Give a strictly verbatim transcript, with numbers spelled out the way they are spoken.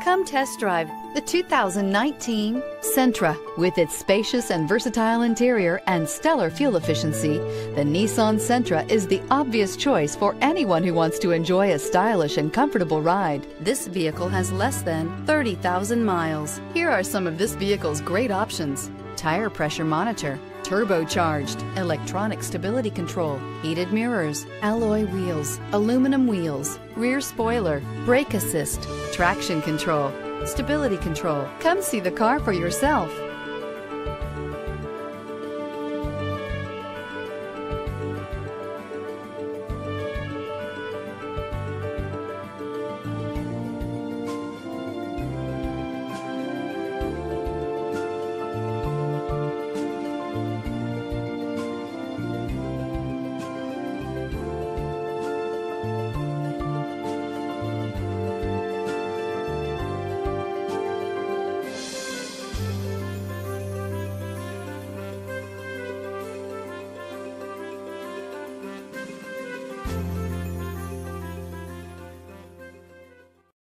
Come test drive the two thousand nineteen Sentra. With its spacious and versatile interior and stellar fuel efficiency, the Nissan Sentra is the obvious choice for anyone who wants to enjoy a stylish and comfortable ride. This vehicle has less than thirty thousand miles. Here are some of this vehicle's great options: tire pressure monitor, turbocharged, electronic stability control, heated mirrors, alloy wheels, aluminum wheels, rear spoiler, brake assist, traction control, stability control. Come see the car for yourself.